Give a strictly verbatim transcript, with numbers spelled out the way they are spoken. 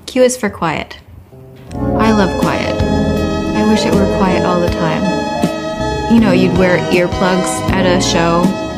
Q is for quiet. I love quiet. I wish it were quiet all the time. You know, you'd wear earplugs at a show